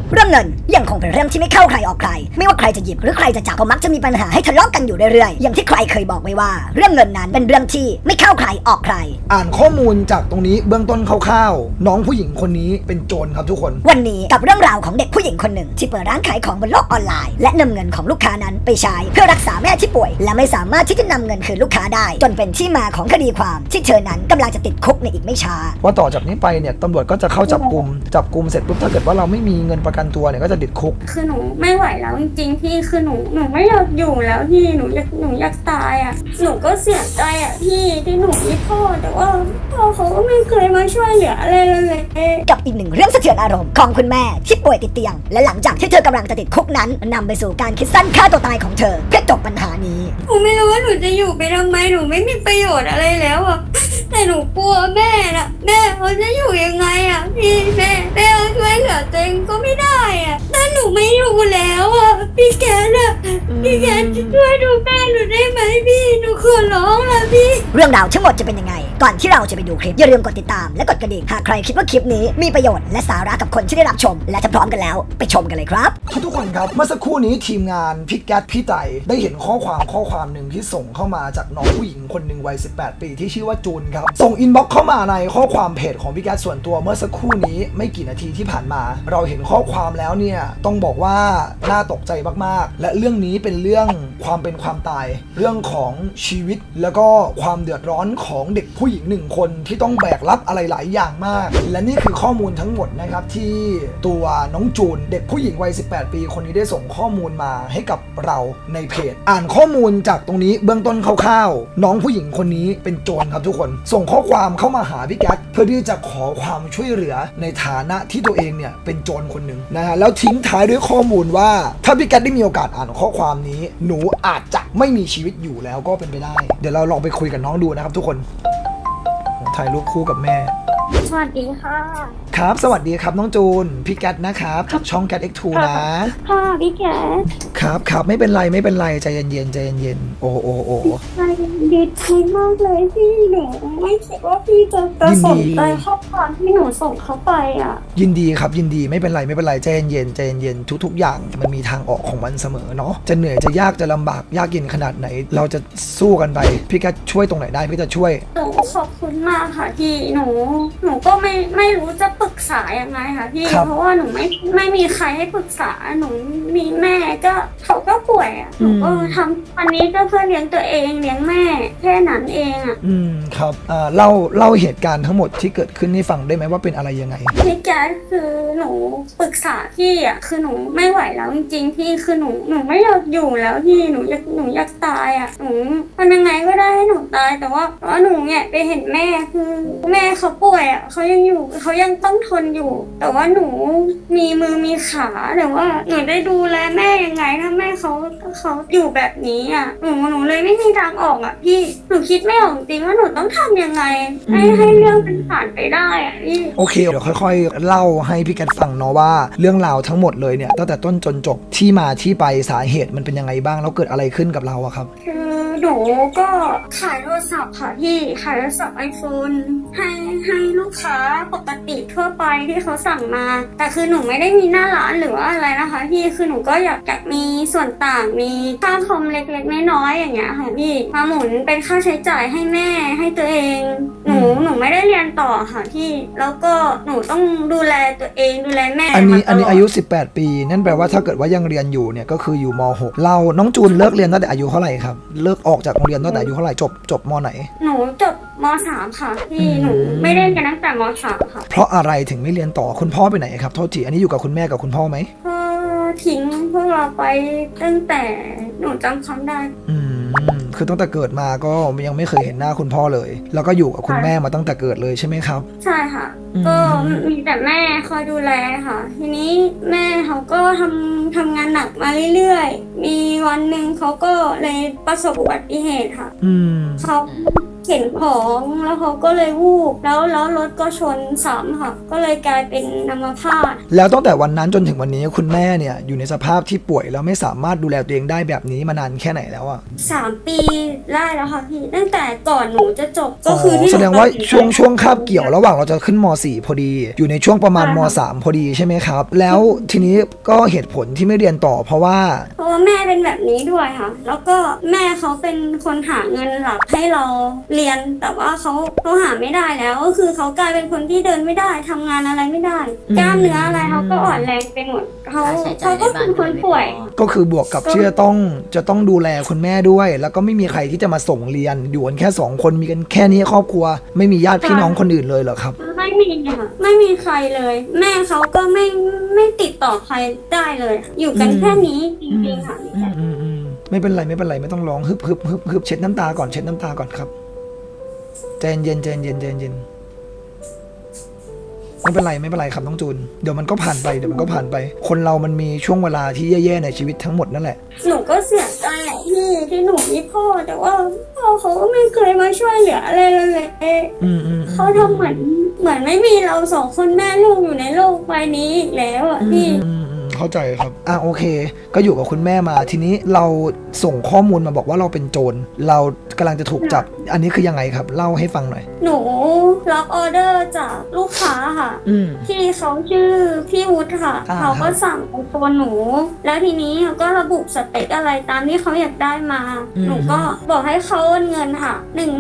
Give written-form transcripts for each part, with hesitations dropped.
เรื่องเงินยังคงเป็นเรื่องที่ไม่เข้าใครออกใครไม่ว่าใครจะหยิบหรือใครจะจับก็มักจะมีปัญหาให้ทะเลาะกันอยู่เรื่อยๆอย่างที่ใครเคยบอกไว้ว่าเรื่องเงินนั้นเป็นเรื่องที่ไม่เข้าใครออกใครอ่านข้อมูลจากตรงนี้เบื้องต้นคร่าวๆน้องผู้หญิงคนนี้เป็นโจรครับทุกคนวันนี้กับเรื่องราวของเด็กผู้หญิงคนหนึ่งที่เปิดร้านขายของบนโลกออนไลน์และนำเงินของลูกค้านั้นไปใช้เพื่อรักษาแม่ที่ป่วยและไม่สามารถที่จะนำเงินคืนลูกค้าได้จนเป็นที่มาของคดีความที่เธอนั้นกำลังจะติดคุกในอีกไม่ช้าว่าต่อจากนี้ไปเนี่ยตำรวจก็จะเข้าจับกุมเสร็จปุ๊บถ้าเกิดว่าเราไม่มีเงินประกันตัวเนี่ยก็จะติดคุกคือหนูไม่ไหวแล้วจริงๆพี่คือหนูไม่อยากอยู่แล้วพี่หนูอยากตายอ่ะหนูก็เสียใจอ่ะพี่ที่หนูมีพ่อแต่ว่าพ่อเขาก็ไม่เคยมาช่วยเหลืออะไรเลยกับอีกหนึ่งเรื่องสะเทือนอารมณ์ของคุณแม่ที่ป่วยติดเตียงและหลังจากที่เธอกำลังจะติดคุกนั้นนำไปสู่การคิดสั้นฆ่าตัวตายของเธอเพื่อจบปัญหานี้หนูไม่รู้ว่าหนูจะอยู่ไปทำไมหนูไม่มีประโยชน์อะไรแล้วอ่ะแต่หนูกลัวแม่น่ะแม่เขาจะอยู่ยังไงอ่ะพี่แม่เขาช่วยเหลือตัวเองก็ไม่ได้อ่ะถ้าหนูไม่อยู่แล้วอ่ะพี่แกน่ะพี่แกช่วยดูแม่หนูได้ไหมพี่หนูขอร้องละพี่เรื่องราวทั้งหมดจะเป็นยังไงก่อนที่เราจะไปดูคลิปอย่าลืมกดติดตามและกดกระดิ่งหากใครคิดว่าคลิปนี้มีประโยชน์และสาระกับคนที่ได้รับชมและถ้าพร้อมกันแล้วไปชมกันเลยครับทุกคนครับเมื่อสักครู่นี้ทีมงานพี่แก๊สพี่ไต่ได้เห็นข้อความหนึ่งที่ส่งเข้ามาจากน้องผู้หญิงคนหนึ่งวัย18 ปีที่ชื่อว่าจูนครับส่งอินบ็อกซ์เข้ามาในข้อความเพจของพี่แก๊สส่วนตัวเมื่อสักครู่นี้ไม่กี่นาทีที่ผ่านมาเราเห็นข้อความแล้วเนี่ยต้องบอกว่าน่าตกใจมากๆและเรื่องนี้เป็นเรื่องความเป็นความตายเรื่องของชีวิตแล้วก็ความเดือดร้อนของเด็กผู้หญิง1 คนที่ต้องแบกรับอะไรหลายอย่างมากและนี่คือข้อมูลทั้งหมดนะครับที่ตัวน้องจูนเด็กผู้หญิงวัย18 ปีคนนี้ได้ส่งข้อมูลมาให้กับเราในเพจอ่านข้อมูลจากตรงนี้เบื้องต้นคร่าวๆน้องผู้หญิงคนนี้เป็นโจรครับทุกคนส่งข้อความเข้ามาหาพี่แก๊สเพื่อที่จะขอความช่วยเหลือในฐานะที่ตัวเองเนี่ยเป็นโจรคนหนึ่งนะฮะแล้วทิ้งท้ายด้วยข้อมูลว่าถ้าพี่แก๊สได้มีโอกาสอ่านข้อความนี้หนูอาจจะไม่มีชีวิตอยู่แล้วก็เป็นไปได้เดี๋ยวเราลองไปคุยกับน้องดูนะครับทุกคนถ่ายรูปคู่กับแม่สวัสดีค่ะครับสวัสดีครับน้องจูนพี่แก๊สนะครับจากช่องแก๊ส X2 นะค่ะพี่แก๊สครับไม่เป็นไรใจเย็นโอ้ดีใจมากเลยพี่หนูไม่คิดว่าพี่จะสนใจข้อความที่หนูส่งเข้าไปอ่ะยินดีครับยินดีไม่เป็นไรใจเย็นทุกอย่างมันมีทางออกของมันเสมอเนาะจะเหนื่อยจะยากจะลำบากยากเย็นขนาดไหนเราจะสู้กันไปพี่แก๊สช่วยตรงไหนได้พี่จะช่วยขอบคุณมากค่ะพี่หนูก็ไม่รู้จะปรึกษายังไงค่ะพี่เพราะว่าหนูไม่มีใครให้ปรึกษาหนูมีแม่ก็เขาก็ป่วยอ่ะหนูก็ทำวันนี้ก็เพื่อเลี้ยงตัวเองเลี้ยงแม่แค่นั้นเองอ่ะครับเล่าเหตุการณ์ทั้งหมดที่เกิดขึ้นให้ฟังได้ไหมว่าเป็นอะไรยังไงพี่แจ๊คคือหนูปรึกษาพี่อ่ะคือหนูไม่ไหวแล้วจริงๆพี่คือหนูไม่อยากอยู่แล้วพี่หนูอยากตายอ่ะหนูทำยังไงก็ได้ให้หนูตายแต่ว่าหนูเนี่ยไปเห็นแม่คือแม่เขาป่วยอ่ะเขายังอยู่เขายังต้องทนอยู่แต่ว่าหนูมีมือมีขาแต่ว่าหนูได้ดูแลแม่ยังไงถ้าแม่เขาอยู่แบบนี้อ่ะหนูเลยไม่มีทางออกอ่ะพี่หนูคิดไม่ออกจริงว่าหนูต้องทำยังไงให้เรื่องมันผ่านไปได้อ่ะพี่โอเคเดี๋ยวค่อยๆเล่าให้พี่แกทฟังเนาะว่าเรื่องราวทั้งหมดเลยเนี่ยตั้งแต่ต้นจนจบที่มาที่ไปสาเหตุมันเป็นยังไงบ้างแล้วเกิดอะไรขึ้นกับเราอะครับหนูก็ขายโทรศัพท์ค่ะพี่ขายโทรศัพท์ iPhone ให้ลูกค้าปกติทั่วไปที่เขาสั่งมาแต่คือหนูไม่ได้มีหน้าร้านหรือว่าอะไรนะคะพี่คือหนูก็อยากมีส่วนต่างมีค่าคอมเล็กๆน้อยๆอย่างเงี้ยค่ะพี่มาหมุนเป็นค่าใช้จ่ายให้แม่ให้ตัวเองหนูไม่ได้เรียนต่อค่ะพี่แล้วก็หนูต้องดูแลตัวเองดูแลแม่อันนี้อายุ18 ปีนั่นแปลว่าถ้าเกิดว่ายังเรียนอยู่เนี่ยก็คืออยู่ม.6 เราน้องจูนเลิกเรียนตั้งแต่อายุเท่าไหร่ครับเลิกออกจากโรงเรียนตั้งแต่อายุเท่าไหร่จบม.ไหนหนูจบม.3 ค่ะพี่หนูไม่ได้กันตั้งแต่ม.3 ค่ะเพราะอะไรถึงไม่เรียนต่อคุณพ่อไปไหนครับโทษทีอันนี้อยู่กับคุณแม่กับคุณพ่อไหมทิ้งพวกเราไปตั้งแต่หนูจำความได้คือตั้งแต่เกิดมาก็ยังไม่เคยเห็นหน้าคุณพ่อเลยแล้วก็อยู่กับคุณแม่มาตั้งแต่เกิดเลยใช่ไหมครับใช่ค่ะก็มีแต่แม่คอยดูแลค่ะทีนี้แม่เขาก็ทำงานหนักมาเรื่อยๆมีวันหนึ่งเขาก็เลยประสบอุบัติเหตุค่ะเขาเข็นของแล้วเขาก็เลยวูบแล้วรถก็ชนซ้ำค่ะก็เลยกลายเป็นอัมพาตแล้วตั้งแต่วันนั้นจนถึงวันนี้คุณแม่เนี่ยอยู่ในสภาพที่ป่วยแล้วไม่สามารถดูแลตัวเองได้แบบนี้มานานแค่ไหนแล้วอะ 3 ปีได้แล้วค่ะพี่ตั้งแต่ก่อนหนูจะจบก็คือที่แสดงว่าช่วงคาบเกี่ยวระหว่างเราจะขึ้นม.4 พอดีอยู่ในช่วงประมาณม.3 พอดีใช่ไหมครับแล้วทีนี้ก็เหตุผลที่ไม่เรียนต่อเพราะว่าแม่เป็นแบบนี้ด้วยค่ะแล้วก็แม่เขาเป็นคนหาเงินหลักให้เราเรียนแต่ว่าเขาหาไม่ได้แล้วก็คือเขากลายเป็นคนที่เดินไม่ได้ทำงานอะไรไม่ได้กล้ามเนื้ออะไรเขาก็อ่อนแรงไปหมดเขาก็เป็นคนป่วยก็คือบวกกับที่จะต้องดูแลคุณแม่ด้วยแล้วก็ไม่มีใครที่จะมาส่งเรียนอยู่กันแค่2 คนมีกันแค่นี้ครอบครัวไม่มีญาติพี่น้องคนอื่นเลยเหรอครับไม่มีค่ะไม่มีใครเลยแม่เขาก็ไม่ติดต่อใครได้เลยอยู่กันแค่นี้จริงๆค่ะไม่เป็นไรไม่ต้องร้องฮึบเช็ดน้ำตาก่อนครับใจเย็นไม่เป็นไรครับน้องจูนเดี๋ยวมันก็ผ่านไปคนเรามันมีช่วงเวลาที่แย่ๆในชีวิตทั้งหมดนั่นแหละหนูก็เสียใจที่หนูมีพ่อแต่ว่าพ่อเขาก็ไม่เคยมาช่วยเหลืออะไรเลยเขาทำเหมือนไม่มีเรา2 คนแม่ลูกอยู่ในโลกใบนี้อีกแล้วอ่ะพี่เข้าใจครับโอเคก็อยู่กับคุณแม่มาทีนี้เราส่งข้อมูลมาบอกว่าเราเป็นโจรเรากำลังจะถูกจับอันนี้คือยังไงครับเล่าให้ฟังหน่อยหนูรับออเดอร์จากลูกค้าค่ะที่เขาชื่อพี่วุฒิค่ะเขาก็สั่งเป็นตัวหนูแล้วทีนี้เขาก็ระบุสเปคอะไรตามที่เขาอยากได้มาหนูก็บอกให้เขาโอนเงินค่ะ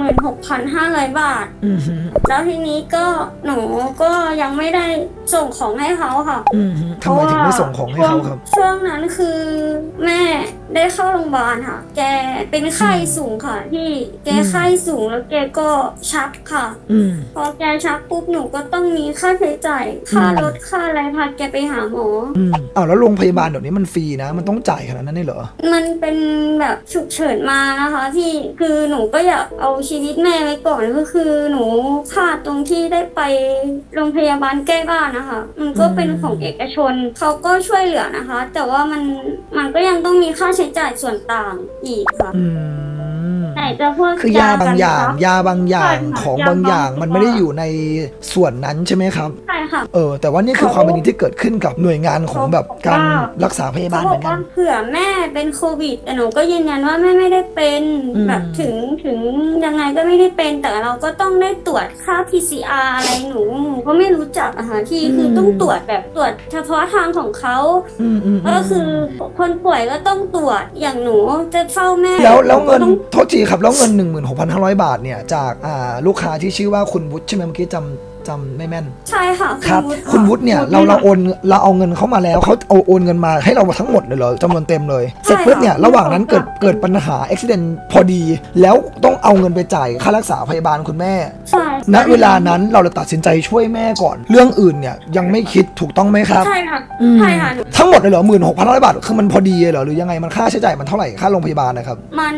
16,500 บาทแล้วทีนี้ก็หนูก็ยังไม่ได้ส่งของให้เขาค่ะทำไมถึงไม่ส่งของให้เขาครับช่วงนั้นคือแม่ได้เข้าโรงพยาบาลค่ะแกเป็นไข้สูงค่ะที่แกไข้สูงแล้วแกก็ชักค่ะพอแกชักปุ๊บหนูก็ต้องมีค่าใช้จ่ายค่ารถค่าอะไรพาแกไปหาหมอแล้วโรงพยาบาลเดี๋ยวนี้มันฟรีนะมันต้องจ่ายขนาดนั้นได้เหรอมันเป็นแบบฉุกเฉินมานะคะที่คือหนูก็อยากเอาชีวิตแม่ไว้ก่อนก็คือหนูพลาดตรงที่ได้ไปโรงพยาบาลใกล้บ้านนะคะมันก็เป็นของเอกชนเขาก็ช่วยเหลือนะคะแต่ว่ามันก็ยังต้องมีค่าใช้จ่ายส่วนต่างอีกค่ะแต่จะพวกคือยาบางอย่างของบางอย่างมันไม่ได้อยู่ในส่วนนั้นใช่ไหมครับใช่ค่ะแต่ว่านี่คือความเป็นจริงที่เกิดขึ้นกับหน่วยงานของแบบการรักษาพยาบาลเหมือนกันเผื่อแม่เป็นโควิดแต่หนูก็ยืนยันว่าแม่ไม่ได้เป็นแบบถึงยังไงก็ไม่ได้เป็นแต่เราก็ต้องได้ตรวจค่า PCR อะไรหนูก็ไม่รู้จักอะค่ะที่คือต้องตรวจแบบตรวจเฉพาะทางของเขาก็คือคนป่วยก็ต้องตรวจอย่างหนูจะเฝ้าแม่แล้วเงินโทษทีครับแล้วเงิน 16,500 บาทเนี่ยจากลูกค้าที่ชื่อว่าคุณวุฒิใช่ไหมเมื่อกี้จำไม่แม่นใช่ค่ะครับคุณวุฒิเนี่ยเราเอาเงินเขามาแล้วเขาโอนเงินมาให้เราทั้งหมดเลยเหรอจำนวนเต็มเลยเสร็จปุ๊บเนี่ยระหว่างนั้นเกิดปัญหาอุบิเหตุพอดีแล้วต้องเอาเงินไปจ่ายค่ารักษาพยาบาลคุณแม่ใช่ณเวลานั้นเราเลยตัดสินใจช่วยแม่ก่อนเรื่องอื่นเนี่ยยังไม่คิดถูกต้องไหมครับใช่ค่ะใช่ค่ะทั้งหมดเลยเหรอ 16,500 บาทคือมันพอดีเหรอหรือยังไงมันค่าใช้จ่ายมันเท่าไหร่ค่าโรงพยาบาลนะครับมัน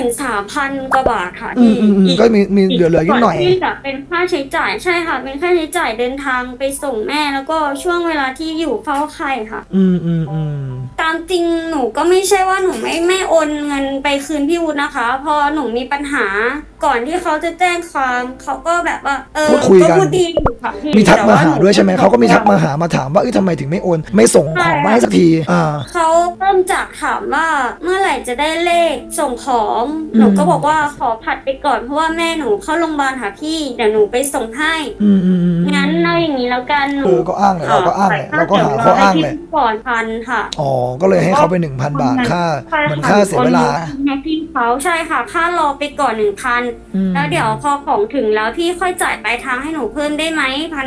13,000 กว่าบาทค่ะก็มีเหลือนิดหน่อยที่แบบเป็นค่าใช้จ่ายใช่ค่ะเป็นค่าใช้จ่ายเดินทางไปส่งแม่แล้วก็ช่วงเวลาที่อยู่เฝ้าไข้ค่ะตามจริงหนูก็ไม่ใช่ว่าหนูไม่โอนเงินไปคืนพี่วุฒินะคะพอหนูมีปัญหาก่อนที่เขาจะแจ้งความเขาก็แบบว่าพูดคุยกันมีทักมาหาด้วยใช่ไหมเขาก็มีทักมาหามาถามว่าทำไมถึงไม่โอนไม่ส่งของมาให้สักทีเขาเริ่มจากถามว่าเมื่อไหร่จะได้เลขส่งของหนูก็บอกว่าขอผัดไปก่อนเพราะว่าแม่หนูเข้าโรงพยาบาลหาพี่เดี๋ยวหนูไปส่งให้งั้นเอาอย่างนี้แล้วกันก็อ้างเลยเราก็อ้างเลยเราก็หาข้ออ้างเลยก่อนพันค่ะก็เลยให้เขาไป 1,000 บาทค่าเหมือนค่าเสียเวลาให้พี่เขาใช่ค่ะค่ารอไปก่อน 1,000แล้วเดี๋ยวพอของถึงแล้วพี่ค่อยจ่ายปลายทางให้หนูเพิ่มได้ไหม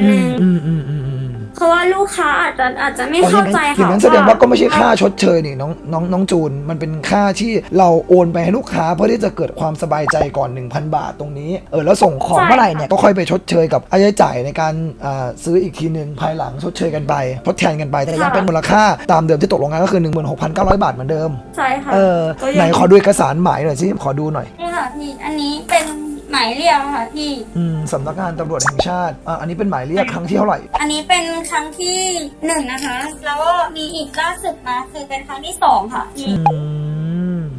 1,000เพราะว่าลูกค้าอาจจะไม่เข้าใจค่ะอย่างนั้นแสดงว่าก็ไม่ใช่ค่าชดเชยนี่น้องจูนมันเป็นค่าที่เราโอนไปให้ลูกค้าเพื่อที่จะเกิดความสบายใจก่อน 1,000 บาทตรงนี้แล้วส่งของเมื่อไหร่เนี่ยก็ค่อยไปชดเชยกับค่าใช้จ่ายในการซื้ออีกทีนึงภายหลังชดเชยกันไปทดแทนกันไปแต่ยังเป็นมูลค่าตามเดิมที่ตกลงกันก็คือ 16,900 บาทเหมือนเดิมใช่ค่ะไหนขอดูเอกสารหมายหน่อยสิขอดูหน่อยนี่ค่ะพี่อันนี้เป็นหมายเรียกค่ะพี่สำนักงานตำรวจแห่งชาติอันนี้เป็นหมายเรียกครั้งที่เท่าไหร่อันนี้เป็นครั้งที่1นะคะแล้วก็มีอีกล่าสุดมาคือเป็นครั้งที่2ค่ะพี่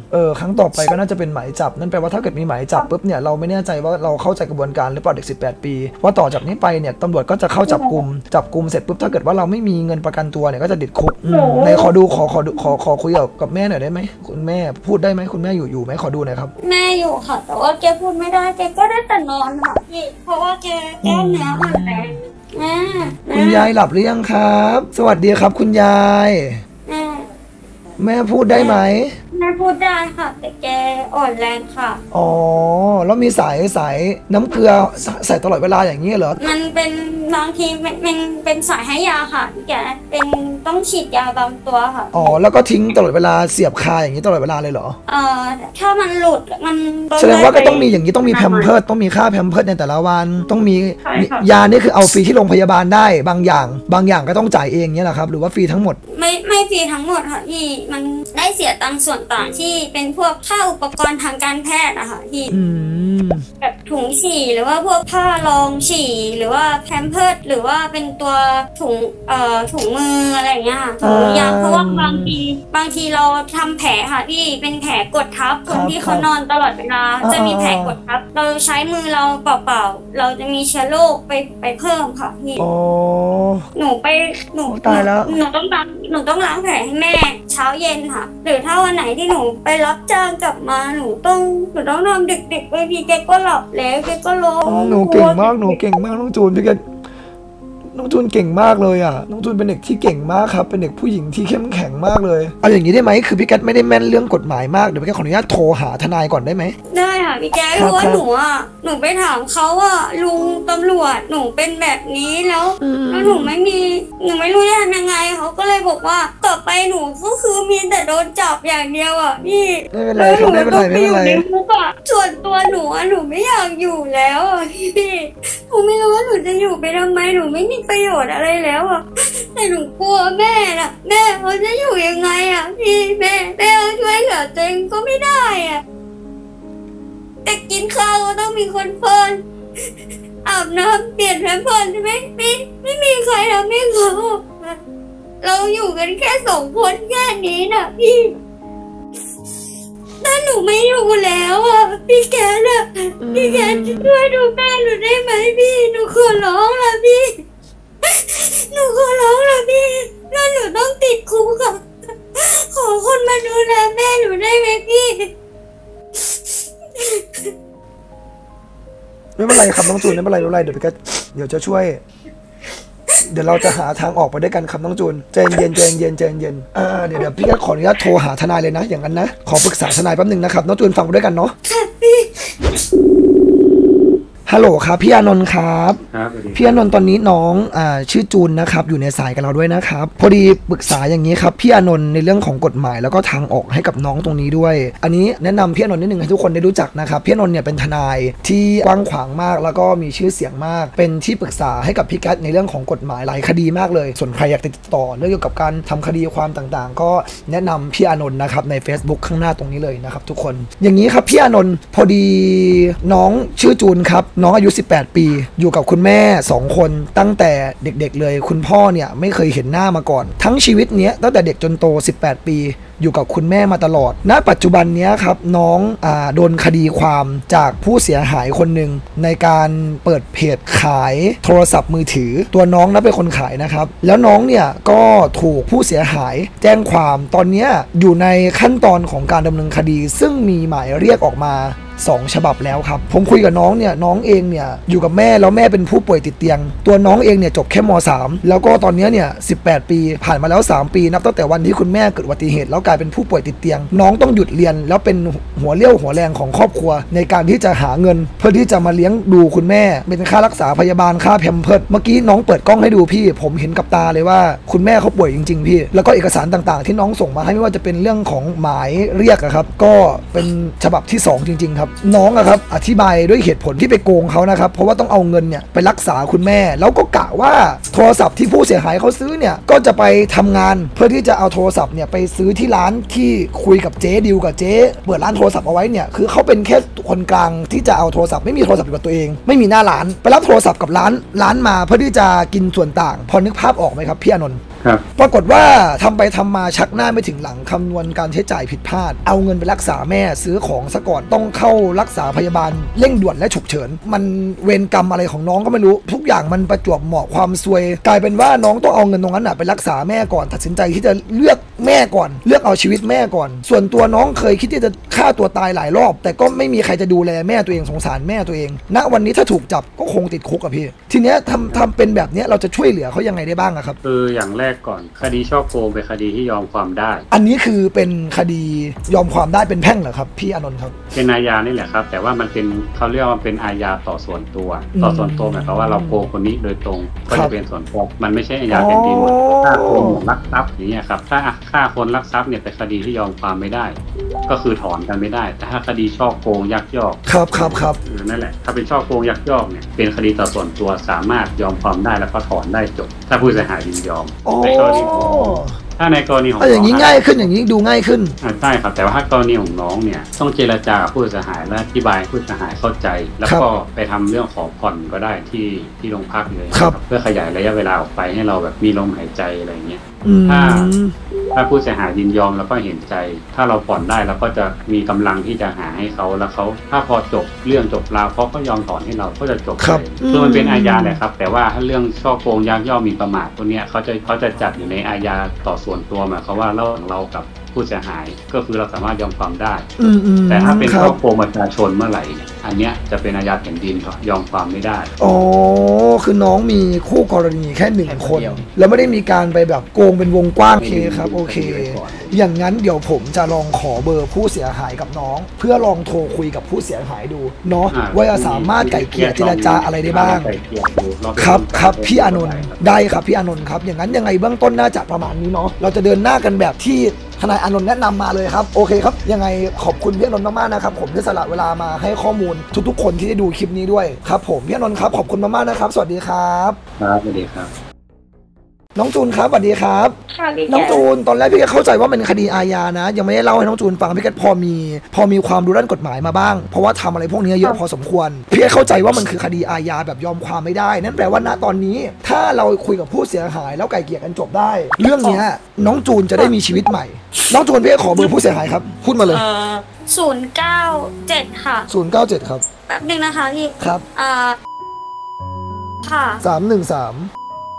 ครั้งต่อไปก็น่าจะเป็นหมายจับนั่นแปลว่าถ้าเกิดมีหมายจับปุ๊บเนี่ยเราไม่แน่ใจว่าเราเข้าใจกระบวนการหรือเปล่าเด็ก18 ปีว่าต่อจากนี้ไปเนี่ยตำรวจก็จะเข้าจับกลุ่มเสร็จปุ๊บถ้าเกิดว่าเราไม่มีเงินประกันตัวเนี่ยก็จะติดคุกในขอดูขอคุยกับแม่หน่อยได้ไหมคุณแม่พูดได้ไหมคุณแม่อยู่ไหมขอดูหน่อยครับแม่อยู่ค่ะแต่ว่าแกพูดไม่ได้แกก็ได้แต่นอนค่ะพี่เพราะว่าแกเนื้อมันแรงคุณยายหลับหรือยังครับสวัสดีครับคุณยายแม่พูดได้ไหมแม่พูดได้ค่ะแต่แกอ่อนแรงค่ะอ๋อแล้วมีสายน้ำเกลือใส่ตลอดเวลาอย่างนี้เหรอมันเป็นบางทีเป็นสายให้ยาค่ะแกเป็นต้องฉีดยาบางตัวค่ะอ๋อแล้วก็ทิ้งตลอดเวลาเสียบคาอย่างนี้ตลอดเวลาเลยเหรอถ้ามันหลุดมันแสดงว่าก็ต้องมีอย่างนี้ต้องมีแพมเพิร์สต้องมีค่าแพมเพิร์สในแต่ละวันต้องมียานี่คือเอาฟรีที่โรงพยาบาลได้บางอย่างก็ต้องจ่ายเองเนี่ยแหละครับหรือว่าฟรีทั้งหมดไม่ฟรีทั้งหมดค่ะที่มันได้เสียตังค์ส่วนต่างที่เป็นพวกค่าอุปกรณ์ทางการแพทย์อะค่ะที่แบบถุงฉี่หรือว่าพวกผ้ารองฉี่หรือว่าแพมเพิร์สหรือว่าเป็นตัวถุงมืออะไรอย่างเงี้ยค่ะถุงยางเพราะว่าบางทีเราทำแผลค่ะที่เป็นแผลกดทับคนที่เขานอนตลอดเวลาจะมีแผลกดทับเราใช้มือเราเปล่าๆเราจะมีเชื้อโรคไปเพิ่มค่ะพี่หนูตายแล้วหนูต้องล้างแผลให้แม่เช้าเย็นค่ะหรือถ้าวันไหนที่หนูไปรับจ้างกลับมาหนูต้องทำดึกๆไปพี่แกก็หลับแล้วแกก็ร้องหนูเก่งมากน้องจูนพี่แกน้องจูนเก่งมากเลยอ่ะน้องจูนเป็นเด็กที่เก่งมากครับเป็นเด็กผู้หญิงที่เข้มแข็งมากเลยเอาอย่างนี้ได้ไหมคือพี่แกไม่ได้แม่นเรื่องกฎหมายมากเดี๋ยวพี่แกขออนุญาตโทรหาทนายก่อนได้ไหมได้ค่ะพี่แกเพราะว่าหนูไปถามเขาว่าลุงตำรวจหนูเป็นแบบนี้แล้วหนูไม่รู้จะทำยังไงเขาก็เลยบอกว่าต่อไปหนูก็คือมีแต่โดนจับอย่างเดียวอ่ะพี่ไม่เป็นไรไม่เป็นไรส่วนตัวหนูไม่อยากอยู่แล้วพี่หนูไม่รู้ว่าหนูจะอยู่ไปทำไมหนูไม่มีประโยชน์อะไรแล้วอ่ะแต่หนูกลัวแม่น่ะแม่เขาจะอยู่ยังไงอ่ะพี่แม่ช่วยเหลือตัวเองก็ไม่ได้อ่ะแต่กินข้าวก็ต้องมีคนป้อนอาบน้ำเปลี่ยนแพมเพิร์สใช่ไหมไม่มีใครทำให้เขาเราอยู่กันแค่2 คนแค่นี้น่ะพี่ถ้าหนูไม่อยู่แล้วอ่ะพี่แกช่วยดูแม่หนูได้ไหมพี่หนูขอร้องละพี่แล้วหนูต้องติดคุกค่ะขอคนมาดูแลแม่หนูได้ไหมพี่ไม่เป็นไรครับน้องจูนไม่เป็นไรเดี๋ยวจะช่วยเดี๋ยวเราจะหาทางออกไปด้วยกันครับน้องจูนใจเย็นเดี๋ยวพี่ก็ขออนุญาตโทรหาทนายเลยนะอย่างนั้นนะขอปรึกษาทนายแป๊บนึงนะครับน้องจูนฟังไปด้วยกันเนาะฮัลโหลครับพี่อานนท์ครับพี่อานนท์ตอนนี้น้องชื่อจูนนะครับอยู่ในสายกับเราด้วยนะครับพอดีปรึกษาอย่างนี้ครับพี่อานนท์ในเรื่องของกฎหมายแล้วก็ทางออกให้กับน้องตรงนี้ด้วยอันนี้แนะนำพี่อานนท์นิดนึงให้ทุกคนได้รู้จักนะครับพี่อานนท์เนี่ยเป็นทนายที่กว้างขวางมากแล้วก็มีชื่อเสียงมากเป็นที่ปรึกษาให้กับพี่แก๊สในเรื่องของกฎหมายหลายคดีมากเลยส่วนใครอยากติดต่อเรื่องเกี่ยวกับการทำคดีความต่างๆก็แนะนำพี่อานนท์นะครับใน Facebook ข้างหน้าตรงนี้เลยนะครับทุกคนอย่างนี้ครับพี่อานนท์พอดีน้องชื่อจูนครับน้องอายุ18 ปีอยู่กับคุณแม่2 คนตั้งแต่เด็กๆเลยคุณพ่อเนี่ยไม่เคยเห็นหน้ามาก่อนทั้งชีวิตเนี้ยตั้งแต่เด็กจนโต18 ปีอยู่กับคุณแม่มาตลอดณปัจจุบันนี้ครับน้องโดนคดีความจากผู้เสียหายคนหนึ่งในการเปิดเพจขายโทรศัพท์มือถือตัวน้องนั้นเป็นคนขายนะครับแล้วน้องเนี่ยก็ถูกผู้เสียหายแจ้งความตอนนี้อยู่ในขั้นตอนของการดำเนินคดีซึ่งมีหมายเรียกออกมา2 ฉบับแล้วครับผมคุยกับน้องเนี่ยน้องเองเนี่ยอยู่กับแม่แล้วแม่เป็นผู้ป่วยติดเตียงตัวน้องเองเนี่ยจบแค่ม.3 แล้วก็ตอนนี้เนี่ย18 ปีผ่านมาแล้ว3 ปีนับตั้งแต่วันที่คุณแม่เกิดอุบัติเหตุแล้วกลายเป็นผู้ป่วยติดเตียงน้องต้องหยุดเรียนแล้วเป็นหัวเรี่ยวหัวแรงของครอบครัวในการที่จะหาเงินเพื่อที่จะมาเลี้ยงดูคุณแม่เป็นค่ารักษาพยาบาลค่าแพมเพิร์สเมื่อกี้น้องเปิดกล้องให้ดูพี่ผมเห็นกับตาเลยว่าคุณแม่เขาป่วยจริงๆพี่แล้วก็เอกสารต่างๆที่น้องส่งมาให้ไม่ว่าจะเป็นเรื่องของหมายเรียกครับก็เป็นฉบับที่2จริงๆครับน้องครับอธิบายด้วยเหตุผลที่ไปโกงเขานะครับเพราะว่าต้องเอาเงินเนี่ยไปรักษาคุณแม่แล้วก็กะว่าโทรศัพท์ที่ผู้เสียหายเขาซื้อเนี่ยก็จะไปทำงานเพื่อที่จะเอาโทรศัพท์เนี่ยไปซื้อที่ร้านที่คุยกับเจ๊ดิวกับเจ๊เปิดร้านโทรศัพท์เอาไว้เนี่ยคือเขาเป็นแค่คนกลางที่จะเอาโทรศัพท์ไม่มีโทรศัพท์อยู่กับตัวเองไม่มีหน้าร้านไปรับโทรศัพท์กับร้านมาเพื่อที่จะกินส่วนต่างพอนึกภาพออกไหมครับพี่อานนท์ปรากฏว่าทำไปทำมาชักหน้าไม่ถึงหลังคำนวณการใช้จ่ายผิดพลาดเอาเงินไปรักษาแม่ซื้อของซะก่อนต้องเข้ารักษาพยาบาลเร่งด่วนและฉุกเฉินมันเวรกรรมอะไรของน้องก็ไม่รู้ทุกอย่างมันประจวบเหมาะความซวยกลายเป็นว่าน้องต้องเอาเงินตรงนั้นไปรักษาแม่ก่อนตัดสินใจที่จะเลือกแม่ก่อนเลือกเอาชีวิตแม่ก่อนส่วนตัวน้องเคยคิดที่จะฆ่าตัวตายหลายรอบแต่ก็ไม่มีใครจะดูแลแม่ตัวเองสงสารแม่ตัวเองณวันนี้ถ้าถูกจับก็คงติดคุกอะพี่ทีเนี้ยทำเป็นแบบนี้เราจะช่วยเหลือเขายังไงได้บ้างอะครับคืออย่างแรกก่อนคดีฉ้อโกงเป็นคดีที่ยอมความได้อันนี้คือเป็นคดียอมความได้เป็นแพ่งเหรอครับพี่อานนท์ครับเป็นอาญานี่แหละครับแต่ว่ามันเป็นเขาเรียกว่าเป็นอาญาต่อส่วนตัวหมายความว่าเราโกงคนนี้โดยตรงก็จะเป็นส่วนตัวมันไม่ใช่อาญาแผ่นดินฆ่าคนลักทรัพย์อย่างเงี้ยครับถ้าฆ่าคนลักทรัพย์เนี่ยเป็นคดีที่ยอมความไม่ได้ก็คือถอนกันไม่ได้แต่ถ้าคดีฉ้อโกงยักยอกครับนั่นแหละถ้าเป็นฉ้อโกงยักยอกเนี่ยเป็นคดีต่อส่วนตัวสามารถยอมความได้แล้วก็ถอนได้จบถ้าผู้เสียหายยินยอมในกรณีถ้าในกรณีของอย่างนี้ง่ายขึ้นอย่างนี้ดูง่ายขึ้นใช่ครับแต่ว่าถ้ากรณีของน้องเนี่ยต้องเจรจากับผู้เสียหายและอธิบายผู้เสียหายเข้าใจแล้วก็ไปทำเรื่องขอผ่อนก็ได้ที่โรงพักเลยเพื่อขยายระยะเวลาออกไปให้เราแบบมีลมหายใจอะไรเงี้ยถ้าผู้เสียหายยินยอมแล้วก็เห็นใจถ้าเราผ่อนได้เราก็จะมีกำลังที่จะหาให้เขาแล้วเขาถ้าพอจบเรื่องจบราวเขาก็ยอมถอนให้เราก็จะจบเลยคือมันเป็นอาญาแหละครับแต่ว่าถ้าเรื่องช่อโกงยักยอกหมิ่นประมาทตัวเนี้ยเขาจะจัดอยู่ในอาญาต่อส่วนตัวหมายความว่าเรากับผู้เสียหายก็คือเราสามารถยอมความได้แต่ถ้าเป็นช่อโกงประชาชนเมื่อไหร่เนี่ยอันเนี้ยจะเป็นอาญาแผ่นดินยอมความไม่ได้อ๋อคือน้องมีคู่กรณีแค่1 คนแล้วไม่ได้มีการไปแบบโกงเป็นวงกว้างครับโอเคอย่างนั้นเดี๋ยวผมจะลองขอเบอร์ผู้เสียหายกับน้องเพื่อลองโทรคุยกับผู้เสียหายดูเนาะว่าจะสามารถไกล่เกลี่ยเจรจาอะไรได้บ้างครับพี่อานนท์ได้ครับพี่อานนท์ครับอย่างนั้นยังไงเบื้องต้นน่าจะประมาณนี้เนาะเราจะเดินหน้ากันแบบที่ทนายอานนท์แนะนำมาเลยครับโอเคครับยังไงขอบคุณพี่อานนท์มากๆนะครับผมที่สละเวลามาให้ข้อมูลทุกๆคนที่ได้ดูคลิปนี้ด้วยครับผมพี่อานนท์ครับขอบคุณมากๆนะครับสวัสดีครับสวัสดีครับน้องจูนครับสวัสดีครับน้องจูนตอนแรกพี่ก็เข้าใจว่าเป็นคดีอาญานะยังไม่ได้เล่าให้น้องจูนฟังพี่ก็พอมีความรู้ด้านกฎหมายมาบ้างเพราะว่าทำอะไรพวกนี้เยอะพอสมควรพี่เข้าใจว่ามันคือคดีอาญาแบบยอมความไม่ได้นั่นแปลว่าณตอนนี้ถ้าเราคุยกับผู้เสียหายแล้วไกล่เกลี่ยกันจบได้เรื่องนี้น้องจูนจะได้มีชีวิตใหม่น้องจูนพี่ขอเบอร์ผู้เสียหายครับพูดมาเลย 097ค่ะ 097ครับแป๊บนึงนะคะพี่ครับค่ะ 313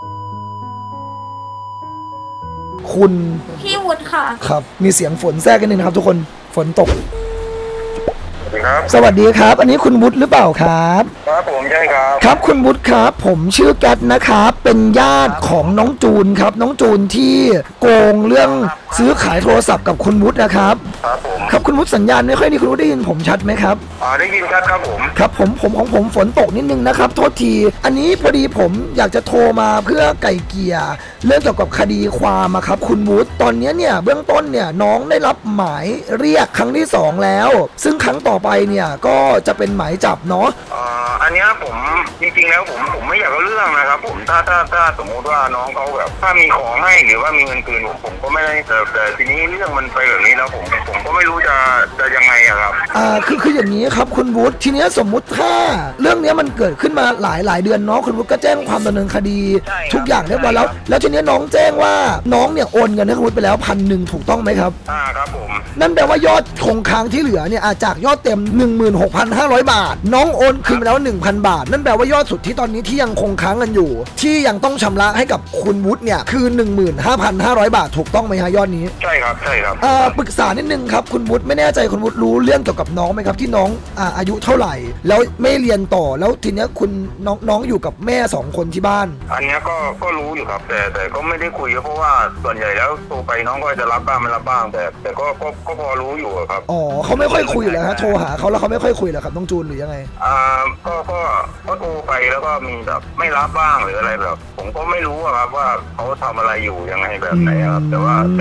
คุณพี่วุฒิค่ะครับมีเสียงฝนแทรกกันนึงนะครับทุกคนฝนตกสวัสดีครับอันนี้คุณวุฒิหรือเปล่าครับครับผมใช่ครับครับคุณวุฒิครับผมชื่อแก๊สนะครับเป็นญาติของน้องจูนครับน้องจูนที่โกงเรื่องซื้อขายโทรศัพท์กับคุณวุฒินะครับครับผมครับคุณวุฒิสัญญาณไม่ค่อยดีคุณวุฒิได้ยินผมชัดไหมครับได้ยินชัดครับผมครับผมของผมฝนตกนิดนึงนะครับโทษทีอันนี้พอดีผมอยากจะโทรมาเพื่อไก่เกลี่ยเรื่องเกี่ยวกับคดีความครับคุณวุฒิตอนนี้เนี่ยเบื้องต้นเนี่ยน้องได้รับหมายเรียกครั้งที่2แล้วซึ่งครั้งต่อไปเนี่ยก็จะเป็นหมายจับเนาะอันนี้ผมจริงๆแล้วผมไม่อยากเอาเรื่องนะครับผมถ้าสมมติว่าน้องเขาแบบถ้ามีของให้หรือว่ามีเงินคืนผมก็ไม่ได้แต่ทีนี้เรื่องมันไปแบบนี้แล้วผมก็ไม่รู้จะยังไงครับคืออย่างนี้ครับคุณวุฒิทีนี้สมมุติถ้าเรื่องนี้มันเกิดขึ้นมาหลายเดือนเนาะคุณวุฒิก็แจ้งความดำเนินคดีทุกอย่างเรียบร้อยแล้วทีนี้น้องแจ้งว่าน้องเนี่ยโอนเงินให้คุณวุฒิไปแล้ว1,000ถูกต้องไหมครับครับผมนั่นแปลว่ายอดคงค้างที่เหลือเนี่ยจากยอดเต็ม 16,500 บาทน้องโอนคืนไปแล้ว 1,000 บาทนั่นแปลว่ายอดสุดที่ตอนนี้ที่ยังคงค้างกันอยู่ที่ยังต้องชำระให้กับคุณวุฒิเนี่ยคือ 15,500 บาทถูกต้องไหมฮะยอดนี้ใช่ครับปรึกษานิดนึงครับคุณวุฒิไม่แน่ใจคุณวุฒิรู้เรื่องเกี่ยวกับน้องไหมครับที่น้องอายุเท่าไหร่แล้วไม่เรียนต่อแล้วทีเนี้ยคุณน้องอยู่กับแม่2คนที่บ้านอันนี้ก็รู้อยู่ครับแต่ก็ไม่ได้คุยเพราะว่าส่วนใหญ่แล้วโทรไปน้องก็จะรับบ้างไม่รับบ้างแต่ก็พอรู้อยู่ครับอ๋อเขาไม่ค่อยคุยแล้วฮะโทรหาเขาแล้วเขาไม่ค่อยคุยเหรอครับน้องจูนหรือยังไงก็โทรไปแล้วก็มีแบบไม่รับบ้างหรืออะไรแบบผมก็ไม่รู้ครับว่าเขาทำอะไรอยู่ยังไงแบบไหนครับแต่ว่า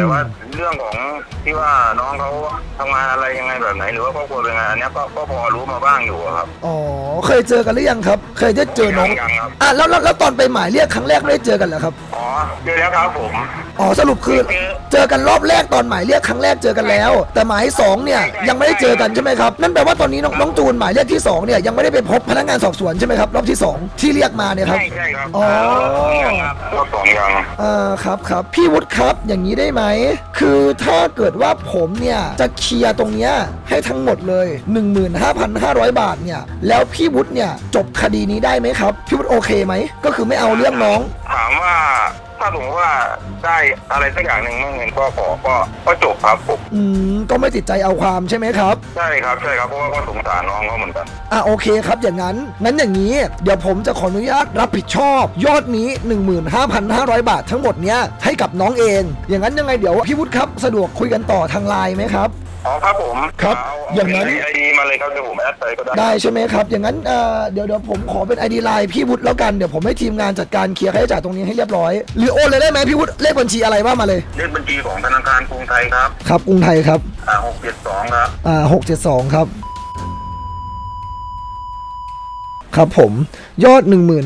เรื่องของที่ว่าน้องเขาทำงานอะไรยังไงแบบไหนหรือว่าครอบครัวเป็นไงอันนี้ก็พอรู้มาบ้างอยู่ครับอ๋อเคยเจอกันหรือยังครับเคยได้เจอน้องยังครับแล้วตอนไปหมายเรียกครั้งแรกไม่ได้เจอกันเหรอครับอ๋อเจอแล้วครับผมอ๋อสรุปคือเจอกันรอบแรกตอนหมายเรียกครั้งแรกเจอกันแล้วแต่หมาย2เนี่ยยังไม่ได้เจอกันใช่ไหมครับนั่นแปลว่าตอนนี้น้องจูนหมายเรียกที่2เนี่ยยังไม่ได้ไปพบพนักงานสอบสวนใช่ไหมครับรอบที่2ที่เรียกมาเนี่ยครับใช่ครับอ๋อรอบ2ยังครับพี่วุฒิครับอย่างนี้ได้ไหมคือถ้าเกิดว่าผมเนี่ยจะเคลียร์ตรงเนี้ยให้ทั้งหมดเลย 15,500 บาทเนี่ยแล้วพี่วุฒิเนี่ยจบคดีนี้ได้ไหมครับพี่วุฒิโอเคไหมก็คือไม่เอาเรื่องน้องถามว่าถ้าสมมติว่าได้อะไรสักอย่างหนึ่งเงินก็จบครับผมก็ไม่ติดใจเอาความใช่ไหมครับใช่ครับเพราะว่าก็สงสารน้องเขาเหมือนกันโอเคครับอย่างนั้นอย่างนี้เดี๋ยวผมจะขออนุญาตรับผิดชอบยอดนี้ 15,500 บาททั้งหมดเนี้ยให้กับน้องเองอย่างนั้นยังไงเดี๋ยวพี่วุฒิครับสะดวกคุยกันต่อทางไลน์ไหมครับอ๋อครับผมครับอย่างนั้นไอดีมาเลยครับเดี๋ยวผมแอดไปก็ได้ใช่ไหมครับอย่างนั้นเดี๋ยวผมขอเป็น ID ไลน์พี่วุฒิแล้วกันเดี๋ยวผมให้ทีมงานจัดการเคลียร์ค่าใช้จ่ายตรงนี้ให้เรียบร้อยหรือโอนเลยได้ไหมพี่วุฒิเลขบัญชีอะไรว่ามาเลยเลขบัญชีของธนาคารกรุงไทยครับครับกรุงไทยครับ 672ครับ 672ครับครับผมยอด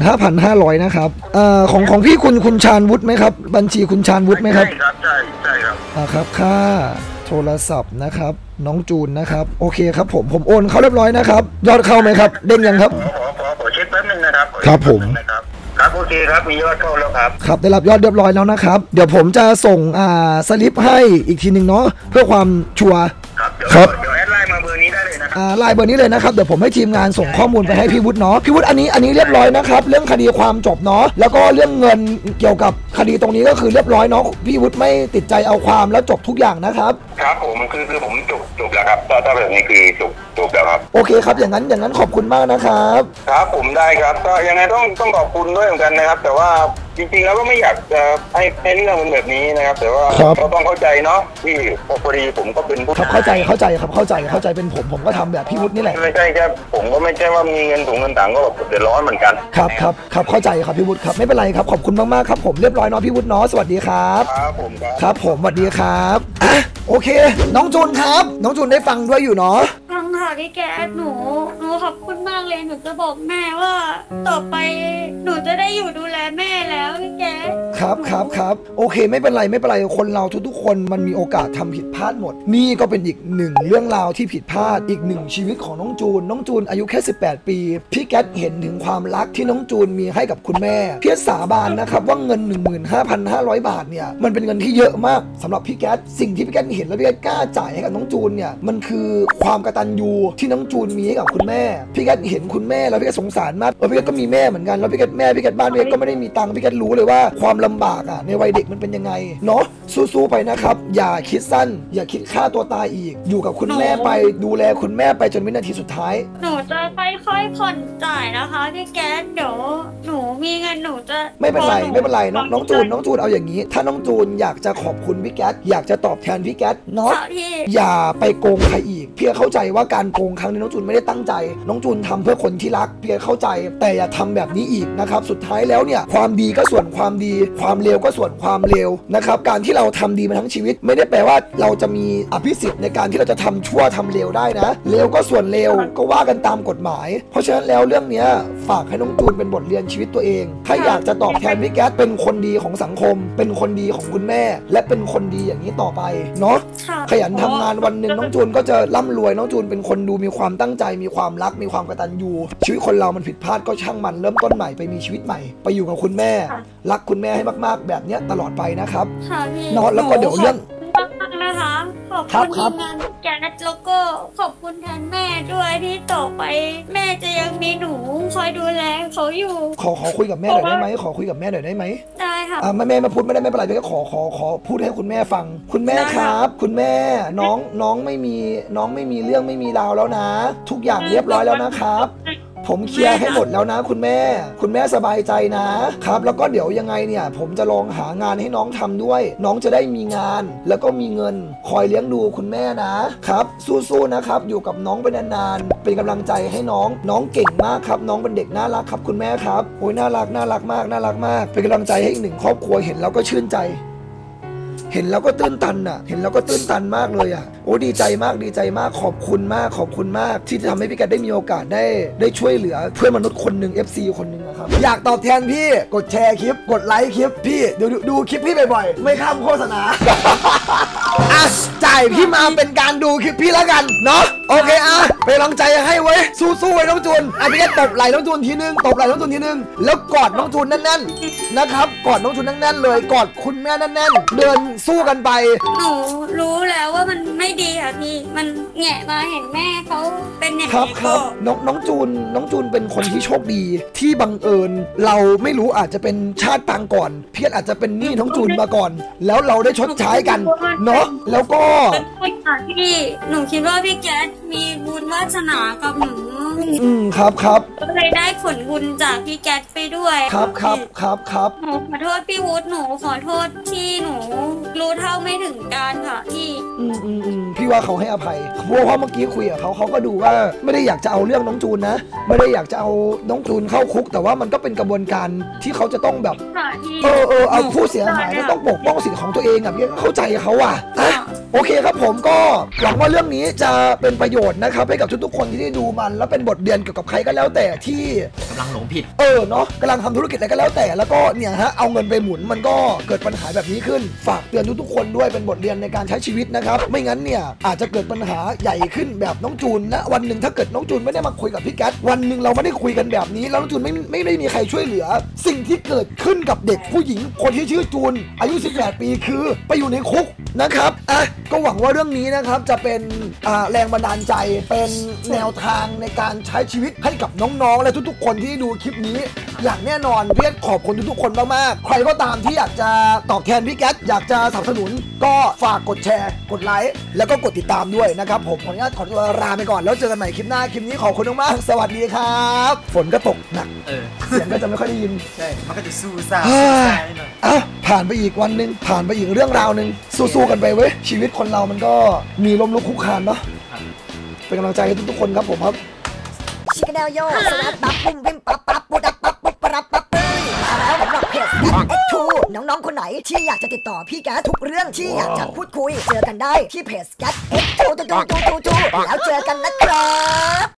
15,500 นะครับของพี่คุณชาญวุฒิไหมครับบัญชีคุณชาญวุฒิไหมครับใช่ครับใช่ครับครับค่าโทรศัพท์นะครับน้องจูนนะครับโอเคครับผมโอนเข้าเรียบร้อยนะครับยอดเข้าไหมครับเด้งยังครับขอเช็คแป๊บนึงนะครับครับผมครับโอเคครับมียอดเข้าแล้วครับครับได้รับยอดเรียบร้อยแล้วนะครับเดี๋ยวผมจะส่งสลิปให้อีกทีนึงเนาะเพื่อความชัวร์ครับเดี๋ยวแอดไลน์มาเบอร์นี้ได้เลยนะครับไลน์เบอร์นี้เลยนะครับเดี๋ยวผมให้ทีมงานส่งข้อมูลไปให้พี่วุฒิเนาะพี่วุฒิอันนี้เรียบร้อยนะครับเรื่องคดีความจบเนาะแล้วก็เรื่องเงินเกี่ยวกับคดีตรงนี้ก็คือเรียบร้อยเนาะพี่วุฒิไม่ติดใจเอาความแล้วจบทุกอย่างนะครับครับผมคือผมจบแล้วครับถ้าแบบนี้คือจบแล้วครับโอเคครับอย่างนั้นขอบคุณมากนะครับครับผมได้ครับก็ยังไงต้องขอบคุณด้วยเหมือนกันนะครับแต่ว่าจริงๆแล้วก็ไม่อยากจะให้เรื่องมันแบบนี้นะครับแต่ว่าเราต้องเข้าใจเนาะที่พอดีผมก็เป็นผู้เข้าใจครับเข้าใจเป็นผมก็ทำแบบพี่วุฒินี่แหละไม่ใช่ครับผมก็ไม่ใช่ว่ามีเงินต่างก็แบบเดือดร้อนเหมือนกันครับเข้าใจครับพี่วุฒิครับไม่เป็นไรครับขอบคุณมากๆครับผมเรียบร้อยเนาะพี่วุฒิเนาะสวัสดีครับครับผมสวัสดีครับโอเคน้องจูนครับน้องจูนได้ฟังด้วยอยู่เนาะฟังค่ะพี่แกหนูขอบคุณมากเลยหนูจะบอกแม่ว่าต่อไปหนูจะได้อยู่ดูแลแม่แล้วพี่แกครับโอเคไม่เป็นไรคนเราทุกๆคนมันมีโอกาสทำผิดพลาดหมดนี่ก็เป็นอีกหนึ่งเรื่องราวที่ผิดพลาดอีกหนึ่งชีวิตของน้องจูนอายุแค่18 ปีพี่แกเห็นถึงความรักที่น้องจูนมีให้กับคุณแม่พี่สาบานนะครับว่าเงิน 15,500 บาทเนี่ยมันเป็นเงินที่เยอะมากสำหรับพี่แกสิ่งที่พี่แกเห็นแล้วพี่แกกล้าจ่ายให้กับน้องจูนเนี่ยมันคือความกตัญญูที่น้องจูนมีให้กับคุณแม่พี่แกเห็นคุณแม่แล้วพี่แกสงสารมากพี่แกก็มีแม่เหมือนกันแล้วพี่แกบ้านพี่แกก็ไม่ได้มีตังค์พี่แกรู้เลยว่าความลำบากในวัยเด็กมันเป็นยังไงเนาะสู้ๆไปนะครับอย่าคิดสั้นอย่าคิดฆ่าตัวตายอีกอยู่กับคุณแม่ไปดูแลคุณแม่ไปจนวินาทีสุดท้ายหนูจะค่อยๆผ่อนจ่ายนะคะพี่แกเดี๋ยวหนูมีเงินหนูจะไม่เป็นไรน้องจูนเอาอย่างนี้ถ้าน้องจูนอยากจะขอบคุณพี่แกอยากจะตอบแทนพี่แกเนาะอย่าไปโกงใครอีกเพียเข้าใจว่าการโกงครั้งนี้น้องจูนไม่ได้ตั้งใจน้องจูนทำเพื่อคนที่รักเพียเข้าใจแต่อย่าทำแบบนี้อีกนะครับสุดท้ายแล้วเนี่ยความดีก็ส่วนความดีความเลวก็ส่วนความเลวนะครับการที่เราทำดีมาทั้งชีวิตไม่ได้แปลว่าเราจะมีอภิสิทธิ์ในการที่เราจะทำชั่วทำเลวได้นะเลวก็ส่วนเลวก็ว่ากันตามกฎหมายเพราะฉะนั้นแล้วเรื่องนี้ฝากให้น้องจูนเป็นบทเรียนชีวิตตัวเองถ้าอยากจะตอบแทนพี่แก๊สเป็นคนดีของสังคมเป็นคนดีของคุณแม่และเป็นคนดีอย่างนี้ต่อไปเนาะขยันทำงานวันหนึ่งน้องจูนก็จะร่ำรวยน้องจูนเป็นคนดูมีความตั้งใจมีความรักมีความกตัญญูชีวิตคนเรามันผิดพลาดก็ช่างมันเริ่มต้นใหม่ไปมีชีวิตใหม่ไปอยู่กับคุณแม่รักคุณแม่ให้มากๆแบบนี้ตลอดไปนะครับเนาะแล้วก็เดี๋ยวเรื่องนะคะขอบคุณทีมงานแกนัทแล้วก็ขอบคุณแทนแม่ด้วยที่ต่อไปแม่จะยังมีหนูคอยดูแลเขาอยู่ขอคุยกับแม่หน่อยได้ไหมขอคุยกับแม่หน่อยได้ไหมได้ค่ะแม่มาพูดไม่ได้ไม่เป็นไรพี่ก็ขอพูดให้คุณแม่ฟังคุณแม่ครับคุณแม่น้องไม่มีเรื่องไม่มีราวแล้วนะทุกอย่างเรียบร้อยแล้วนะครับผมเคลียร์ให้หมดแล้วนะคุณแม่สบายใจนะครับแล้วก็เดี๋ยวยังไงเนี่ยผมจะลองหางานให้น้องทำด้วยน้องจะได้มีงานแล้วก็มีเงินคอยเลี้ยงดูคุณแม่นะครับสู้ๆนะครับอยู่กับน้องไปนานๆเป็นกำลังใจให้น้องเก่งมากครับน้องเป็นเด็กน่ารักครับคุณแม่ครับโอ้ยน่ารักมากเป็นกำลังใจให้อีกหนึ่งครอบครัวเห็นแล้วก็ชื่นใจเห็นแล้วก็ตื้นตันอ่ะเห็นแล้วก็ตื้นตันมากเลยอ่ะโอ้ดีใจมากดีใจมากขอบคุณมากขอบคุณมากที่ทำให้พี่แกได้มีโอกาสได้ช่วยเหลือเพื่อนมนุษย์คนหนึ่ง FC คนหนึ่งนะครับอยากตอบแทนพี่กดแชร์คลิปกดไลค์คลิปพี่เดี๋ยวดูคลิปพี่บ่อยๆไม่ข้ามโฆษณาอ่ะจ่ายพี่มาเป็นการดูคลิปพี่แล้วกันเนาะโอเคอ่ะเป็นกำลังใจให้ไว้สู้ๆไว้น้องจูนพี่แกตบไหล่น้องจูนทีนึงตบไหล่น้องจูนทีนึงแล้วกอดน้องจูนแน่นๆนะครับกอดน้องจูนแน่นๆเลยกอดคุณแม่แน่นๆเดินสู้กันไปหนูรู้แล้วว่ามันไม่ดีค่ะพี่มันแงะมาเห็นแม่เขาเป็นอย่างนี้ครับน้องจูนเป็นคนที่โชคดีที่บังเอิญเราไม่รู้อาจจะเป็นชาติปางก่อนเพียรอาจจะเป็นหนี้น้องจูนมาก่อนแล้วเราได้ชดใช้กันเนาะแล้วก็พี่หนูคิดว่าพี่แก๊สมีบุญวาสนากับหนูครับก็เลยได้ผลบุญจากพี่แก๊สไปด้วยครับหนูขอโทษพี่วุฒิหนูขอโทษที่หนูรู้เท่าไม่ถึงการค่ะพี่พี่ว่าเขาให้อภัยเพราะเมื่อกี้คุยกับเขาก็ดูว่าไม่ได้อยากจะเอาเรื่องน้องจูนนะไม่ได้อยากจะเอาน้องจูนเข้าคุกแต่ว่ามันก็เป็นกระบวนการที่เขาจะต้องแบบเอาผู้เสียหายก็ต้องปกป้องสิทธิ์ของตัวเองอ่ะพี่เข้าใจเขาอ่ะโอเคครับผมก็หวังว่าเรื่องนี้จะเป็นประโยชน์นะครับให้กับทุกๆคนที่ได้ดูมันแล้วเป็นบทเรียนเกี่ยวกับใครก็แล้วแต่ที่กำลังหลงผิดเนาะกำลังทำธุรกิจอะไรก็แล้วแต่แล้วก็เนี่ยฮะเอาเงินไปหมุนมันก็เกิดปัญหาแบบนี้ขึ้นฝากเตือนทุกๆคนด้วยเป็นบทเรียนในการใช้ชีวิตนะครับไม่งั้นเนี่ยอาจจะเกิดปัญหาใหญ่ขึ้นแบบน้องจูนนะวันหนึ่งถ้าเกิดน้องจูนไม่ได้มาคุยกับพี่แก๊สวันหนึ่งเราไม่ได้คุยกันแบบนี้แล้วน้องจูนไม่ได้มีใครช่วยเหลือสิ่งที่เกิดขึ้นกับเด็กผู้หญิงคนที่ชื่อจูนอายุ18 ปีคือไปอยู่ในคุกนะครับก็หวังว่าเรื่องนี้นะครับจะเป็นแรงบันดาลใจเป็นแนวทางในการใช้ชีวิตให้กับน้องๆและทุกๆคนที่ดูคลิปนี้อย่างแน่นอนเพียรขอบคุณทุกๆคนมากๆใครก็ตามที่อยากจะตอบแทนพี่แก๊สอยากจะสนับสนุนก็ฝากกดแชร์กดไลค์แล้วก็กดติดตามด้วยนะครับผมขออนุญาตขอตัวลาไปก่อนแล้วเจอกันใหม่คลิปหน้าคลิปนี้ขอบคุณมากๆสวัสดีครับฝนก็ตกหนักเสียงก็จะไม่ค่อยได้ยินใช่มันก็จะสู้ซ่าผ่านไปอีกวันนึงผ่านไปอีกเรื่องราวนึงสู้ๆกันไปเว้ยชีวิตคนเรามันก็มีล้มลุกคลุกคลานเนาะเป็นกำลังใจให้ทุกๆคนครับผมครับชิคแนลโยสวัสดีปั๊บปุ่มพิมปั๊บปั๊บปุ๊บปั๊บปุ๊บปั๊บปั๊บปุ๊บแล้วสำหรับเพจ X2 น้องๆคนไหนที่อยากจะติดต่อพี่แก๊สทุกเรื่องที่อยากจะพูดคุยเจอกันได้ที่เพจ X2 แล้วเจอกันนะครับ